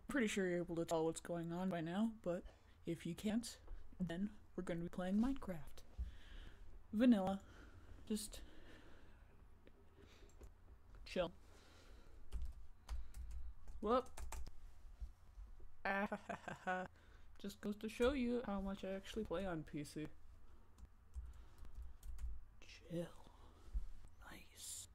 Pretty sure you're able to tell what's going on by now, but if you can't, then we're going to be playing Minecraft. Vanilla. Just chill. Whoop. Just goes to show you how much I actually play on PC. Chill. Nice.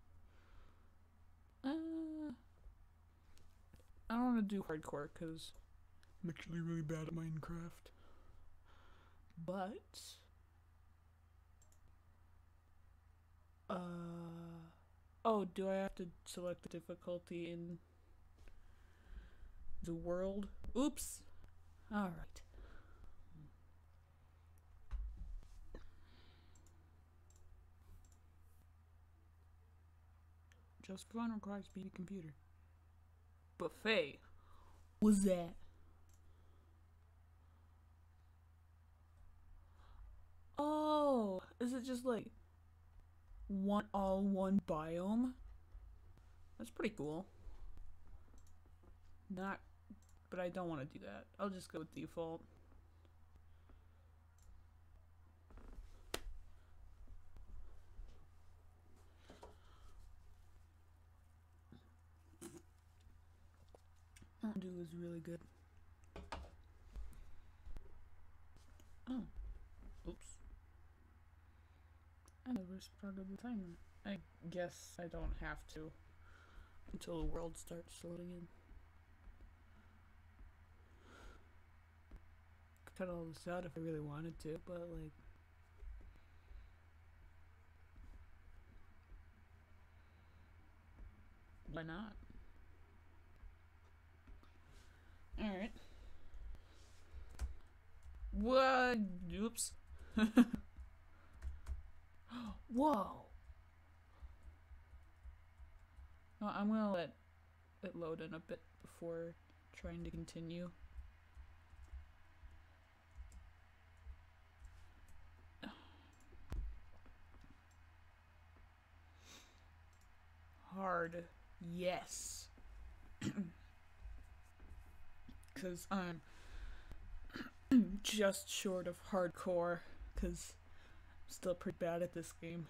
I don't want to do hardcore because I'm actually really bad at Minecraft. But oh, do I have to select the difficulty in the world? Oops. Alright. Just fun requires speedy computer. Buffet. What's that? Oh, is it just like one biome? That's pretty cool. Not, but I don't want to do that. I'll just go with default. Mountain Dew is really good. Oh, oops. I never started the timer. I guess I don't have to until the world starts loading in. Could cut all this out if I really wanted to, but like, why not? Alright. What? Oops. Whoa. I'm gonna let it load in a bit before trying to continue. Hard. Yes. Because I'm just short of hardcore, because I'm still pretty bad at this game.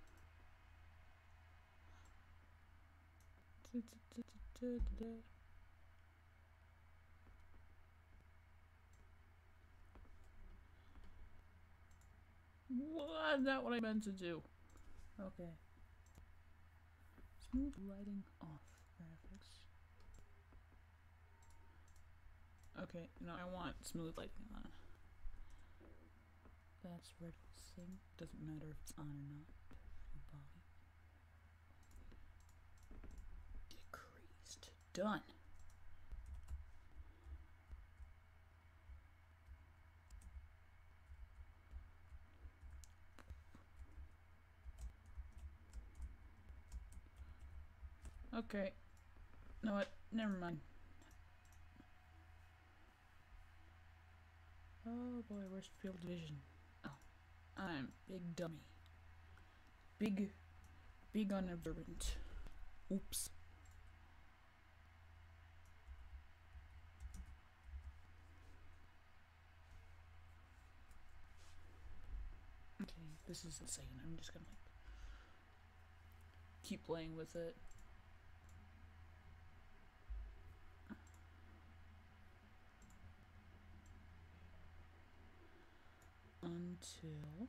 What? Not what I meant to do. Okay. Smooth lighting off. Graphics. Okay, no, I want smooth lighting on. That's where it'll sing. Doesn't matter if it's on or not. Body. Decreased. Done. Okay. You know what? Never mind. Oh boy, where's field vision? Oh, I'm big dummy. Big unobservant. Oops. Okay, this is insane. I'm just gonna like keep playing with it. Until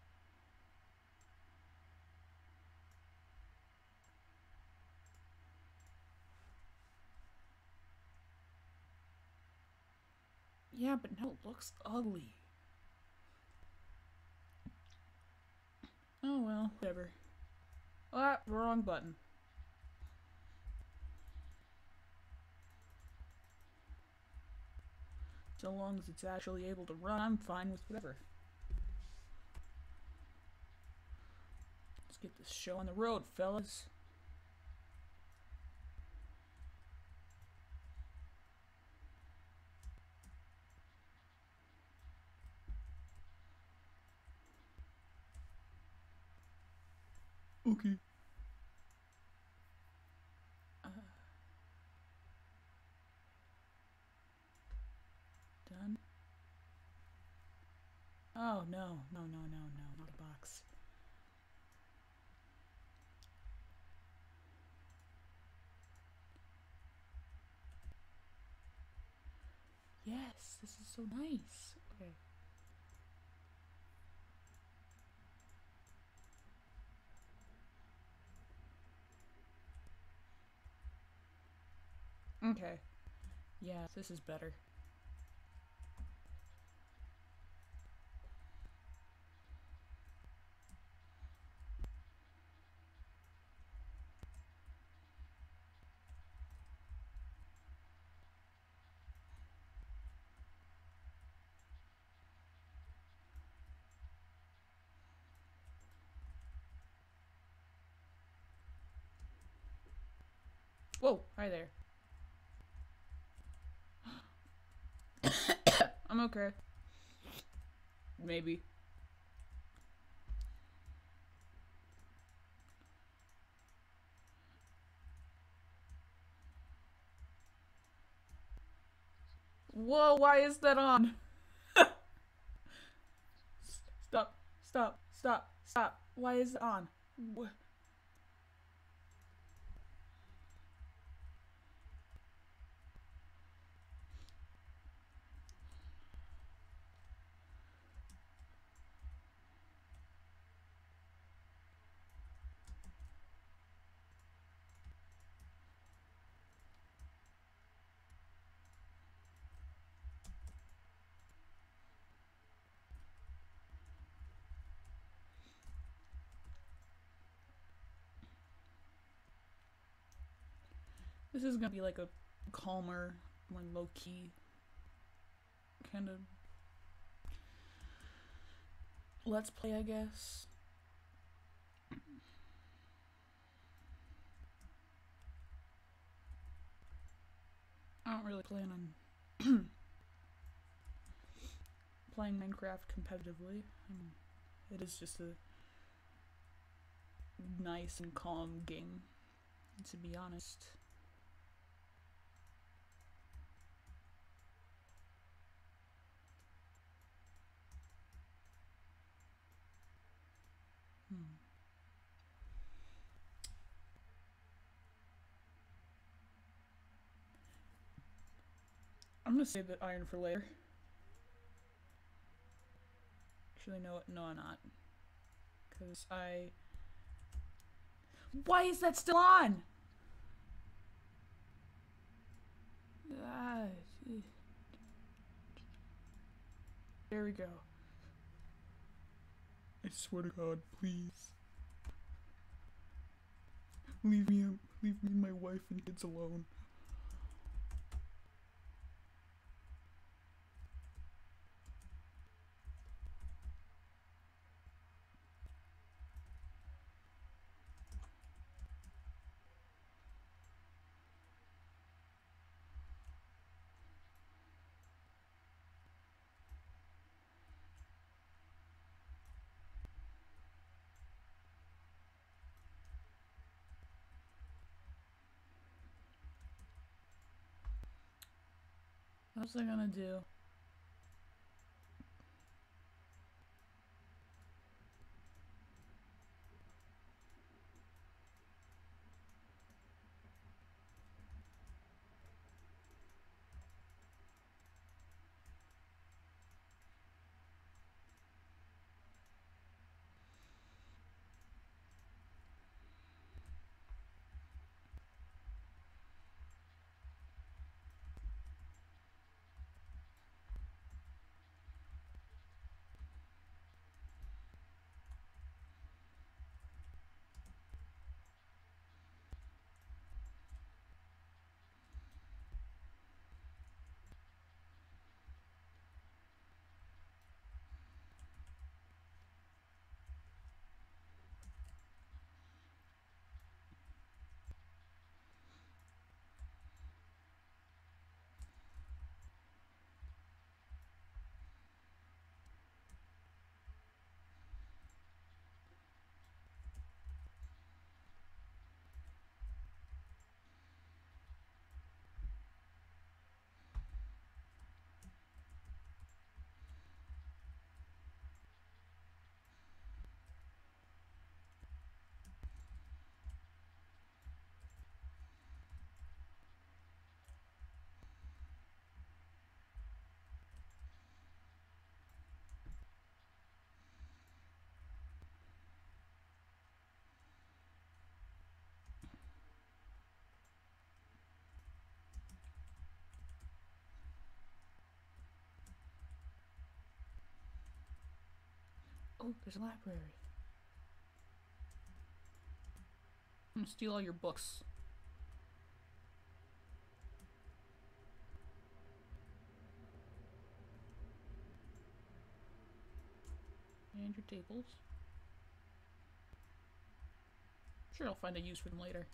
yeah, but now it looks ugly. Oh well, whatever. Ah, wrong button. So long as it's actually able to run, I'm fine with whatever. Let's get this show on the road, fellas. Okay. Oh, no, no, no, no, no, not a box. Yes, this is so nice. Okay. Okay. Yeah, this is better. Whoa, hi there. I'm okay. Maybe. Whoa, why is that on? Stop, stop, stop, stop. Why is it on? This is gonna be like a calmer, more low-key kind of let's play, I guess. I don't really plan on playing Minecraft competitively. It is just a nice and calm game, to be honest. I'm gonna save the iron for later. Actually, no, I'm not. Because Why is that still on? Ah, there we go. I swear to God, please. Leave me and my wife and kids alone. What's I gonna do? Oh, there's a library. I'm gonna steal all your books. And your tables. Sure, I'll find a use for them later.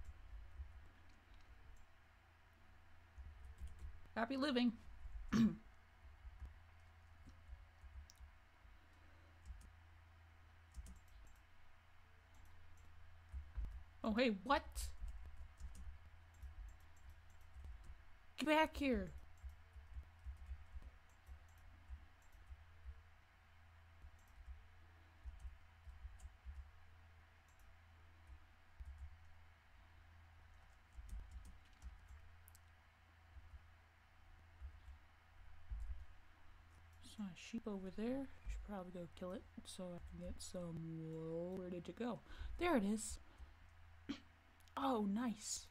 Happy living! Oh, hey, what? Get back here! Saw a sheep over there. Should probably go kill it so I can get some wool. Where did it go? There it is. Oh, nice.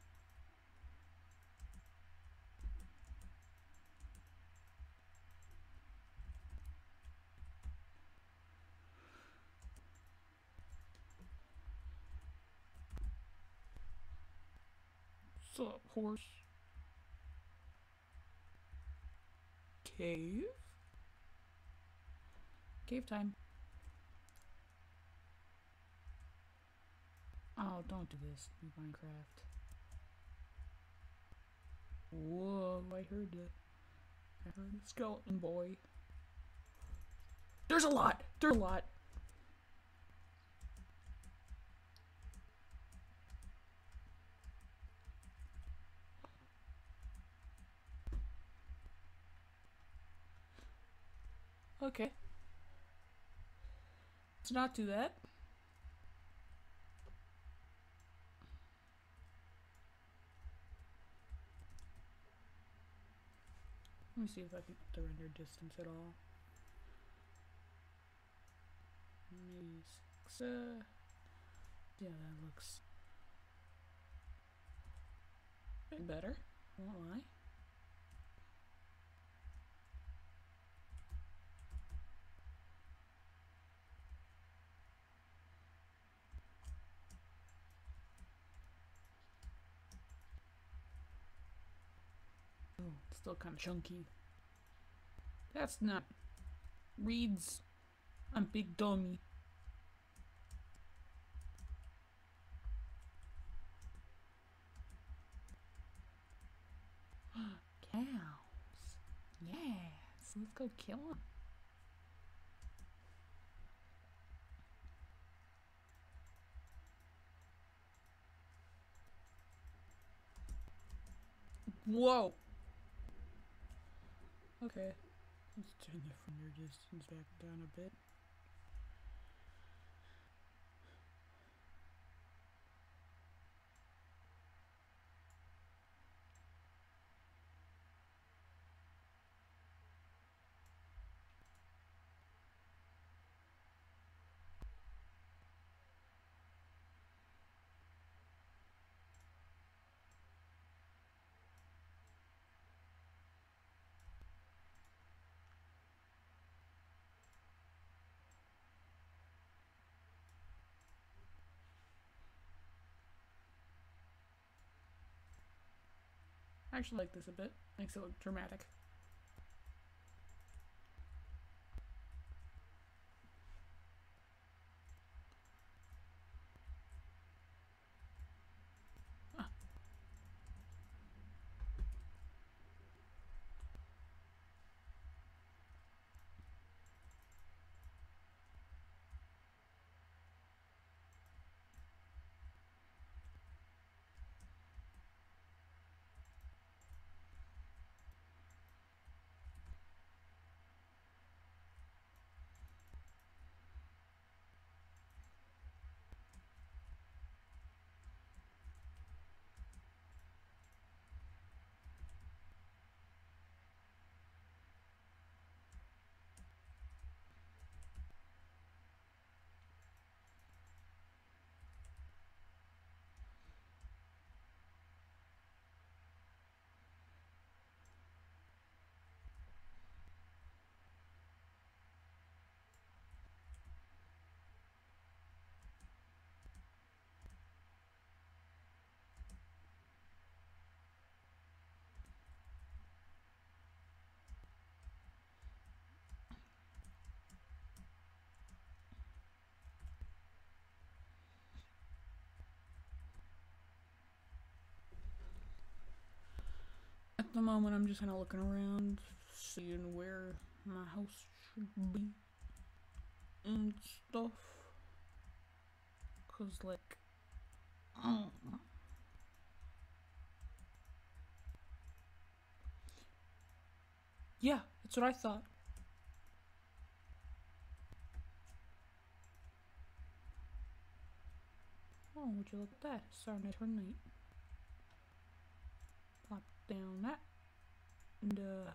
What's up, horse? Cave? Cave time. Oh, don't do this, MineCraft. Whoa, I heard a skeleton boy. There's a lot! There's a lot! Okay. Let's not do that. Let me see if I can get the render distance at all. Maybe 6, yeah, that looks a bit better, won't lie. Oh, it's still kind of chunky. That's not reads. I'm big dummy. Cows. Yes, let's go kill them. Whoa. Okay. Let's turn the render distance back down a bit. I actually like this a bit. Makes it look dramatic. At the moment, I'm just kind of looking around, seeing where my house should be and stuff. Cause like, yeah, that's what I thought. Oh, would you look at that? It's starting to turn night. Plop down that. And,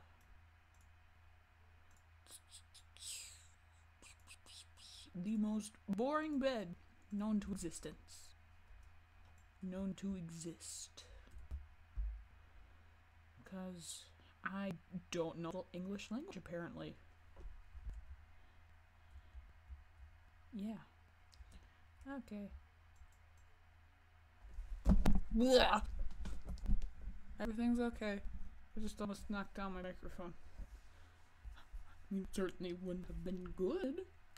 the most boring bed known to existence. Known to exist. Because I don't know English language, apparently. Yeah. Okay. Blah. Everything's okay. I just almost knocked down my microphone. I mean, it certainly wouldn't have been good.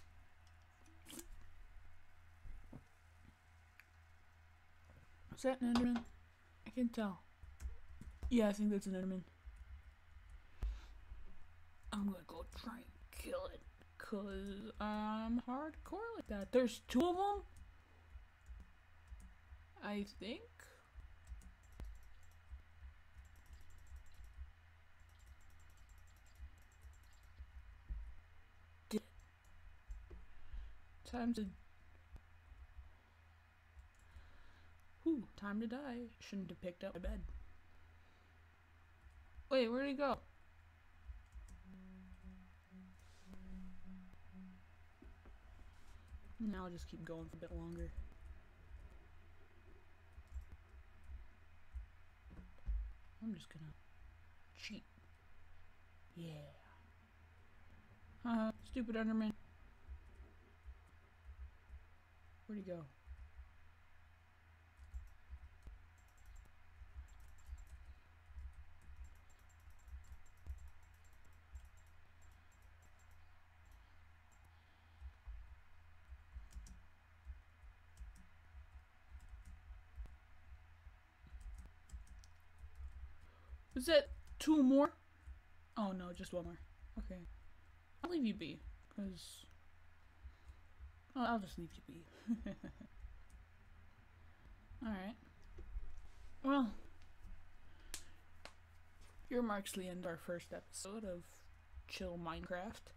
Is that an Enderman? I can tell. Yeah, I think that's an Enderman. I'm gonna go try and kill it. Cause I'm hardcore like that. There's 2 of them? I think? Time to... time to die. Shouldn't have picked up my bed. Wait, where'd he go? Now I'll just keep going for a bit longer. I'm just gonna cheat. Yeah. Stupid Enderman. Where'd he go? Is that 2 more? Oh no, just 1 more. Okay. I'll leave you be, because... oh, I'll just leave you be. Alright. Well, here marks the end of our first episode of Chill Minecraft.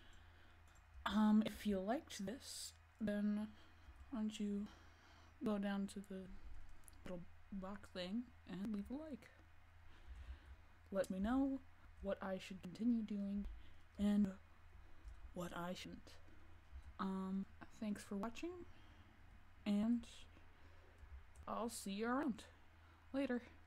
If you liked this, then why don't you go down to the little box thing and leave a like. Let me know what I should continue doing and what I shouldn't. Thanks for watching, and I'll see you around. Later.